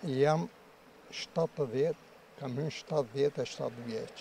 Jam 70, kam hyrë 77 vjeç.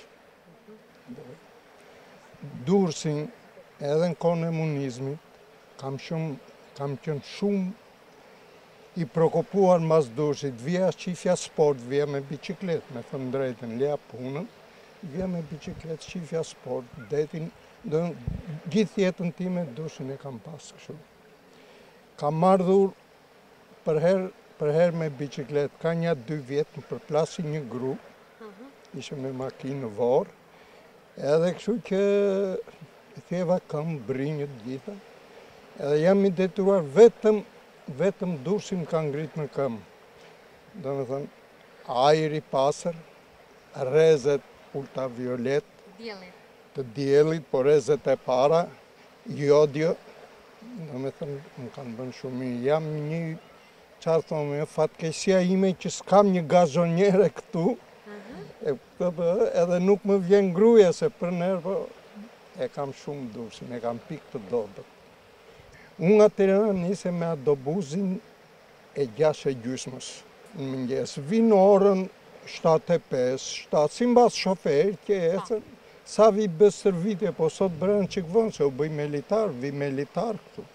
Durrësin edhe në kohën e komunizmit, kam qenë shumë i preokupuar mas Durrësit. Vija qifja sport, vija me biciklet, me thënë drejtën, leja punën, vija me biciklet, qifja sport, detin, gjithë jetën time Durrësin e kam pasë kështu. Kam ardhur për herë me biciklet, ka një 2 vjetë më përplasi një gru, ishe me makinë në vorë, edhe kështu që thjeva këmë, brinjët gjitha, edhe jam i detyruar vetëm Durrësin ka ngritë në këmë. Do me thënë, ajri pasër, rrezet ultraviolet, të diellit, po rrezet e para, jodio, do me thënë, më kanë bënë shumë mirë. Jam një, qarë thonë, fatkeqësia ime që s'kam një gazonjere këtu, edhe nuk më vjen gruaja se për nervo e kam shumë Durrësin, e kam pikë të dobët. Unë nga Tirana nise me autobusin e 6:30 në mëngjes. Vinë orën 7:05, 7, si mbas shofer që ecën, sa vi bë stërvitje, po sot bërën qik vonë, se u bëj militar këtu.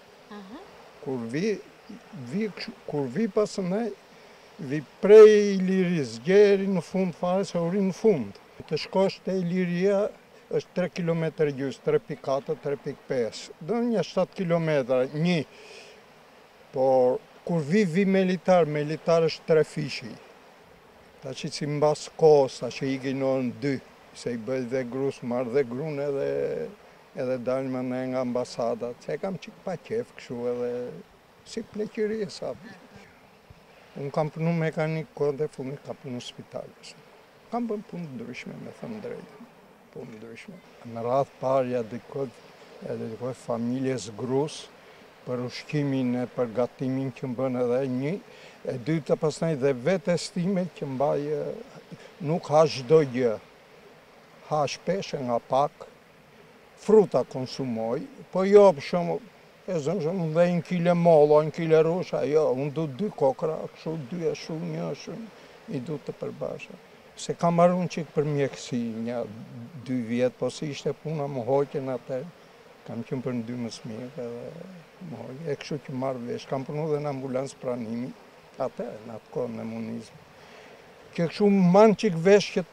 Kur vi pasënej, vi prej Iliris, gjeri në fund fare, se uri në fund. Të shkosh të Iliria është 3 km gjysë, 3,4, 3,5. Do një 7 km, një. Por, kur vi militar është 3 fishi. Ta që si mbas kohës, ta që i gjinon 2, se i bëj dhe grus, marrë dhe grun edhe dalë më ne nga ambasadat. Se kam qik pa qef këshu edhe si pleqëri e sapi. Unë kam punu mekanik, kohën dhe fundit kam punu spitalës. Kam bën punë ndryshme, me thëmë drejtë. Punë ndryshme. Në radhë parja dedikoj familjes grus për ushqimin e përgatimin që më bën edhe një. E dyta pastaj dhe vetes time që mbaj nuk ha çdo gjë. Ha shpesh nga pak, fruta konsumoj, po jo për shembull e zënë dhe 1 kile mollo, 1 kile rusha, jo, unë du 2 kokra, kështu 2 e shumë, 1 e shumë, i du të përbasha. Se kam marrun qik për mjekësi një 2 vjetë, po si ishte puna më hoqen atë, kam qenë për ndymës mirë edhe më hoqen, e kështu që marrë vesh, kam punu dhe në ambulancë pranimi, atë në atë kohë në komunizëm. Që kështu manë qik vesh që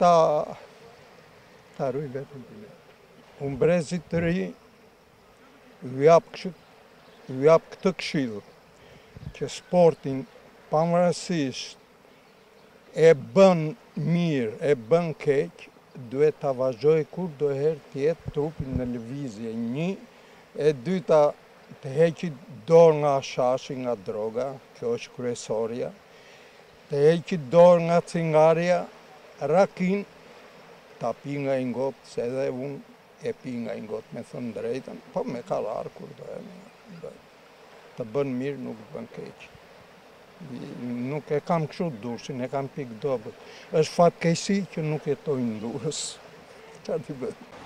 ta rruj vetëm për vetë. Unë brezit të ri, ju jap këtë këshillë, që sportin pavarësisht e bën mirë, e bën keq, duhet ta vazhdoj kur do herë të jetë trupin në lëvizje. 1, e dyta të heqit dorë nga shashi, nga droga, kjo është kryesorja, të heqit dorë nga cingarja, rakin, ta pi nga i ngotë, se edhe unë e pi nga i ngotë, me thënë drejtën, po me kalarë kur do e të bën mirë, nuk të bën keq. Nuk e kam kështu Durrësin, e kam pikë dobët. Është fatkeqësi që nuk jetoj në Durrës. Çfarë t'i bëj?